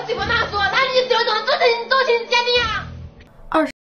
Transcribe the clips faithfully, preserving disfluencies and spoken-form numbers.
媳妇那说，那你就这种做成做成这样的呀？ 二十。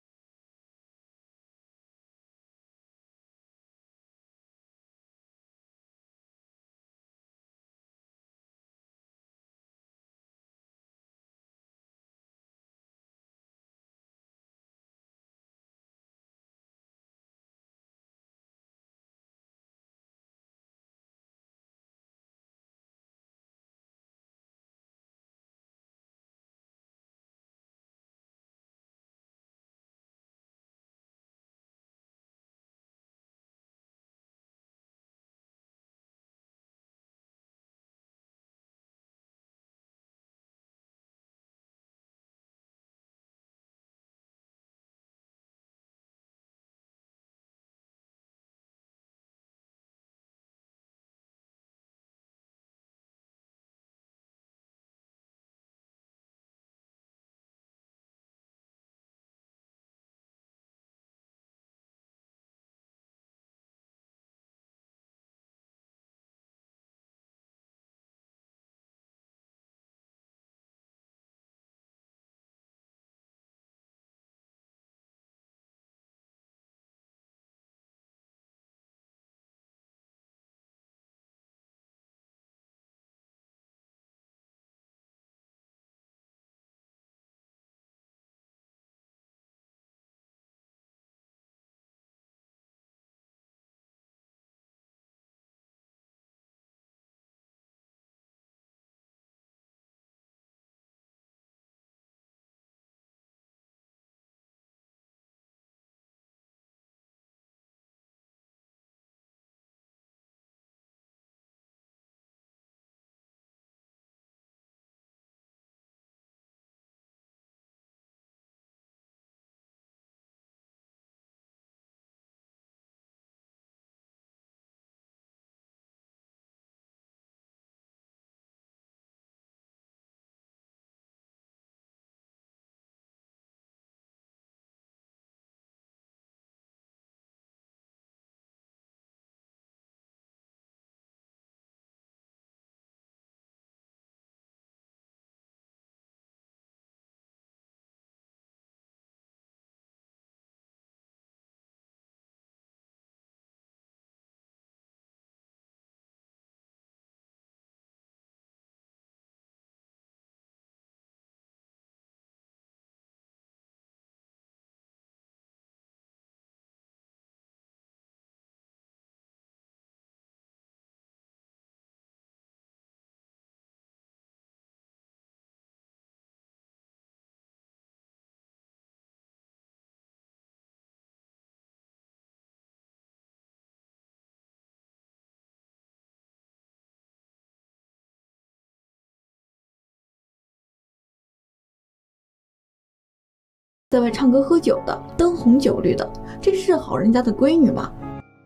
在外唱歌喝酒的，灯红酒绿的，这是好人家的闺女吗？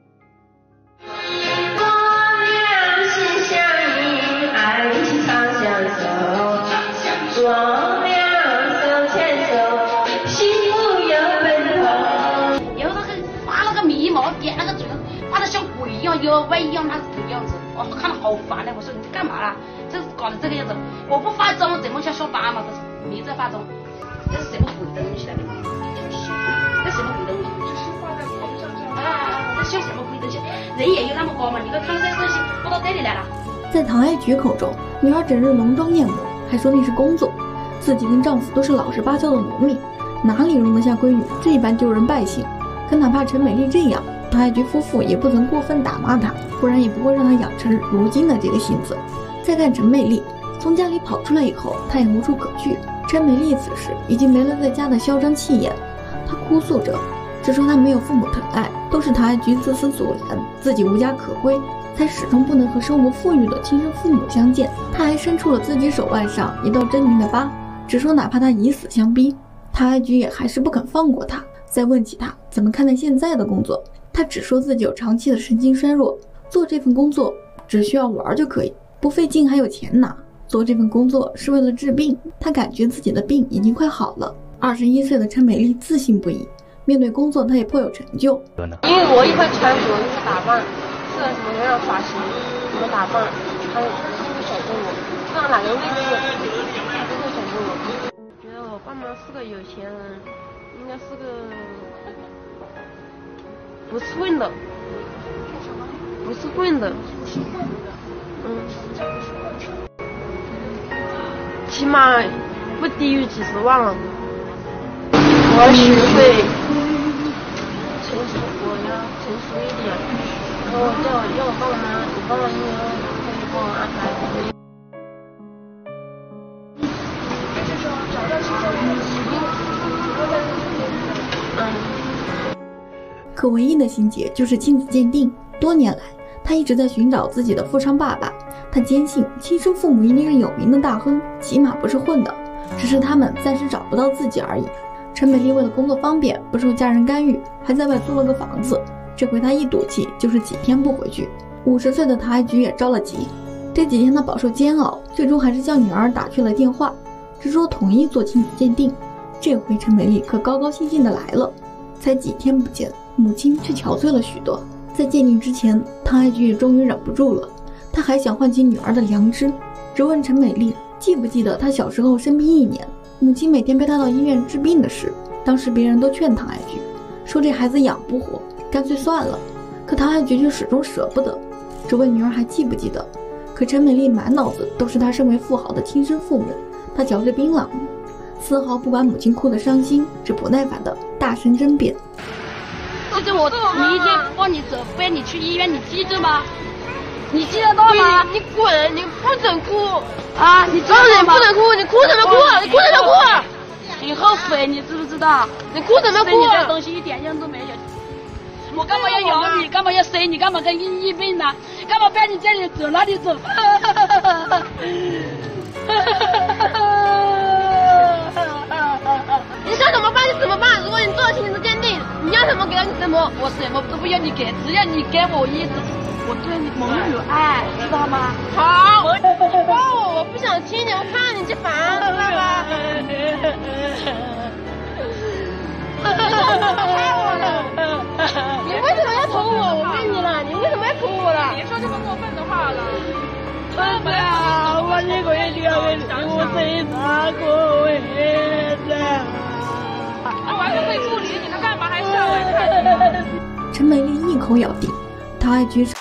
有味一样，那是这个样子，我看了好烦的。我说你干嘛啦？这搞成这个样子，我不化妆怎么叫上班嘛？这是你在化妆，这是什么鬼的东西来的？这什么鬼东西？就是画在头上这样。啊，这像什么鬼东西？人也有那么高吗？你看看这东西都到这里来了。 在唐爱菊口中，女儿整日浓妆艳抹，还说那是工作，自己跟丈夫都是老实巴交的农民，哪里容得下闺女这般丢人败兴？可哪怕陈美丽这样，唐爱菊夫妇也不曾过分打骂她，不然也不会让她养成如今的这个性子。再看陈美丽，从家里跑出来以后，她也无处可去。陈美丽此时已经没了在家的嚣张气焰，她哭诉着，只说她没有父母疼爱，都是唐爱菊自私阻拦，自己无家可归，才始终不能和生活富裕的亲生父母相见。她还伸出了自己手腕上一道狰狞的疤，只说哪怕她以死相逼，唐爱菊也还是不肯放过她。再问起她怎么看待现在的工作，她只说自己有长期的神经衰弱，做这份工作只需要玩就可以，不费劲还有钱拿。做这份工作是为了治病，她感觉自己的病已经快好了。二十一岁的陈美丽自信不已，面对工作她也颇有成就。 因为我也会穿着，也会打扮，是什么样的发型，怎么打扮，还有小动物，看哪个位置， 是个有钱人，应该是个不是混的，不是混的，嗯，起码不低于几十万了。我许会成熟，我要成熟一点，然后叫要我帮忙，我帮忙应该可以帮我安排。就是说找到其中一个指标，嗯。 可唯一的心结就是亲子鉴定。多年来，他一直在寻找自己的富商爸爸。他坚信亲生父母一定是有名的大亨，起码不是混的，只是他们暂时找不到自己而已。陈美丽为了工作方便，不受家人干预，还在外租了个房子。这回她一赌气就是几天不回去。五十岁的唐爱菊也着了急，这几天她饱受煎熬，最终还是向女儿打去了电话，只说同意做亲子鉴定。这回陈美丽可高高兴兴的来了，才几天不见，母亲却憔悴了许多。在鉴定之前，唐爱菊也终于忍不住了，她还想唤起女儿的良知，质问陈美丽记不记得她小时候生病一年，母亲每天陪她到医院治病的事。当时别人都劝唐爱菊说这孩子养不活，干脆算了，可唐爱菊却始终舍不得，只问女儿还记不记得。可陈美丽满脑子都是她身为富豪的亲生父母，她嚼着槟榔，丝毫不管母亲哭得伤心，只不耐烦地大声争辩。 记得我明天帮你责备你去医院，你记得吗？你记得到吗？ 你滚！你不准哭啊！你告诉你不准哭，你哭什么哭？你哭什么哭？ 你后悔，你知不知道？ 你哭什么哭？ 你这东西一点用都没有。我干嘛要咬你？干嘛要塞你？干嘛跟医医病呢？干嘛不要你这里走哪里走？ 你想怎么办就怎么办。如果你做了亲子鉴定，你要什么给到你什么， 我什么都不要你给，只要你给我一直，我对你蒙有爱，知道吗？ 好，你抱我，我不想亲你，我怕你去烦，知道吧？你为什么要捅我？我问你了，你为什么要捅我了？ 别说这么过分的话了。 爸爸，我这个月就要给你我最大过位的。 那完全可以不理你，他干嘛还上来看你？ 陈美丽一口咬定，唐爱菊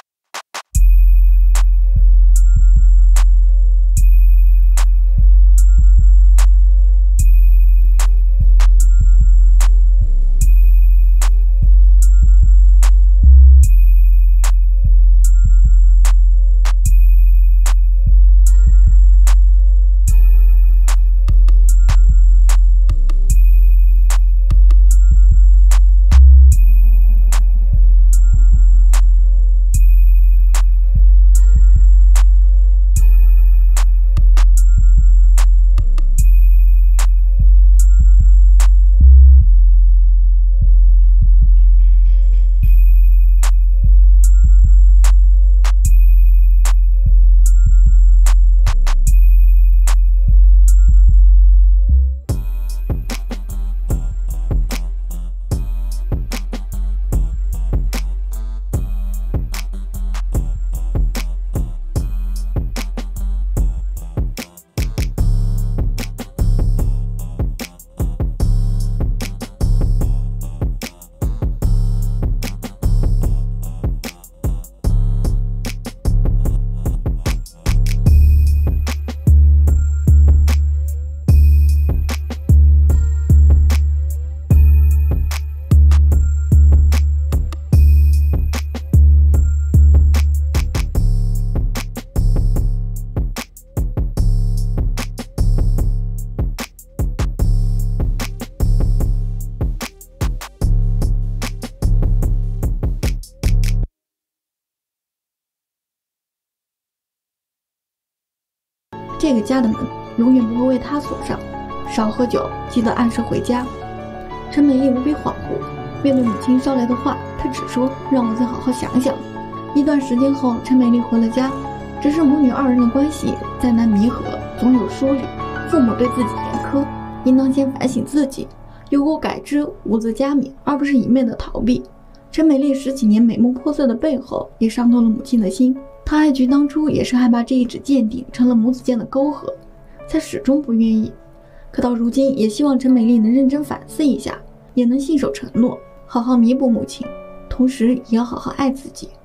这个家的门永远不会为他锁上。少喝酒，记得按时回家。陈美丽无比恍惚，面对母亲捎来的话，她只说让我再好好想想。一段时间后，陈美丽回了家，只是母女二人的关系再难弥合，总有疏离。父母对自己严苛，应当先反省自己，有过改之，无则加勉，而不是一味的逃避。陈美丽十几年美梦破碎的背后，也伤透了母亲的心。唐爱菊当初也是害怕这一纸鉴定成了母子间的沟壑，才始终不愿意。 可到如今，也希望陈美丽能认真反思一下，也能信守承诺，好好弥补母亲，同时也要好好爱自己。